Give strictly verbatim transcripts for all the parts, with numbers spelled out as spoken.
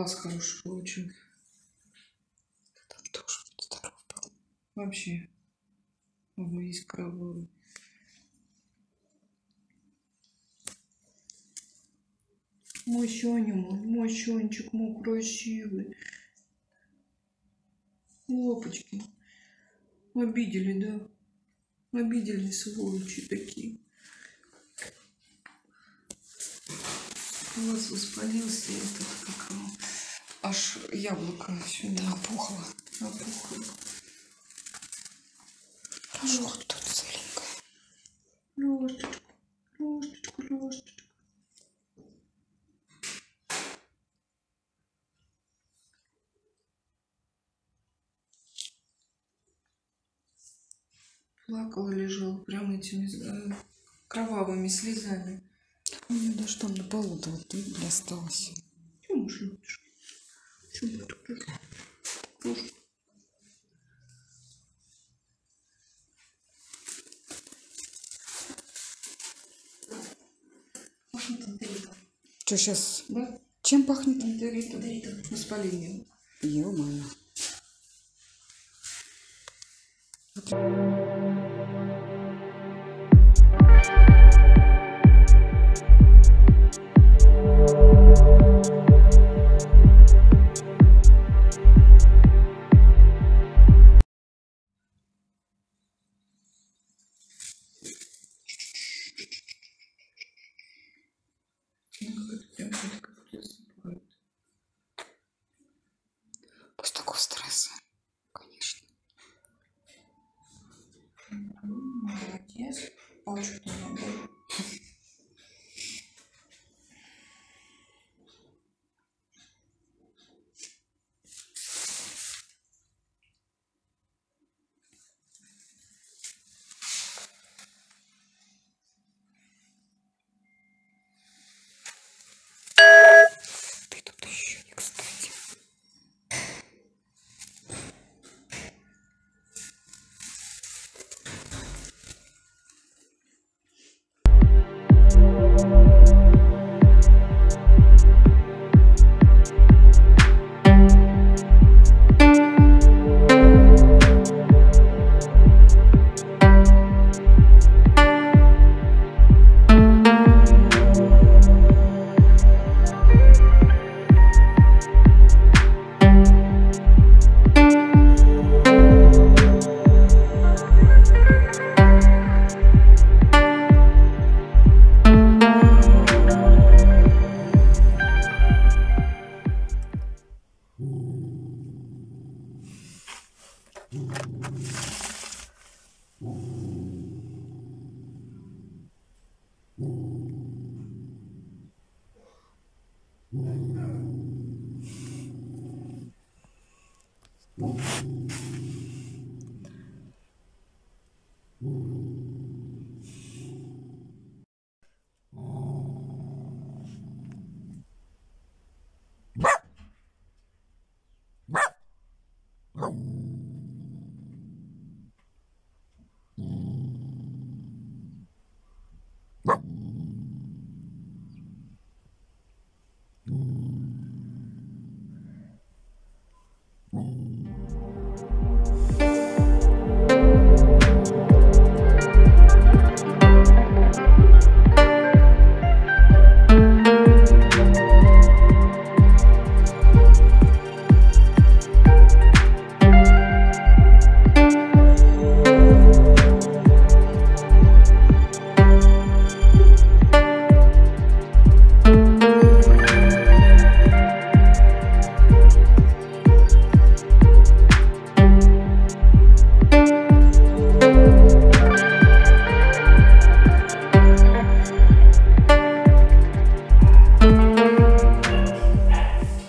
глаз хороший получил. Там тоже будет здоров был. Вообще. Весь кровавый. Мой Сёня мой, мой Сёнчик мой красивый. Лапочки. Обидели, да? Обидели, сволочи такие. Глаз воспалился, этот как его, аж яблоко сюда опухло. Опухло. Рожок тут целенькая. Ложечку, ложечку, ложечку. Плакал, лежал прям этими э, кровавыми слезами. У меня даже там на полу-то вот видно осталось. Чего муж любишь? Чего ты любишь? Пахнет энтеритом. Что сейчас? Да? Чем пахнет? Энтеритом. Воспалением. Ё-моё. После такого стресса, конечно. Молодец. Очень много. Ты тут еще не, кстати.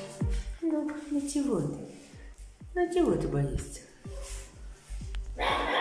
Ну чего ты? Ну чего ты боишься?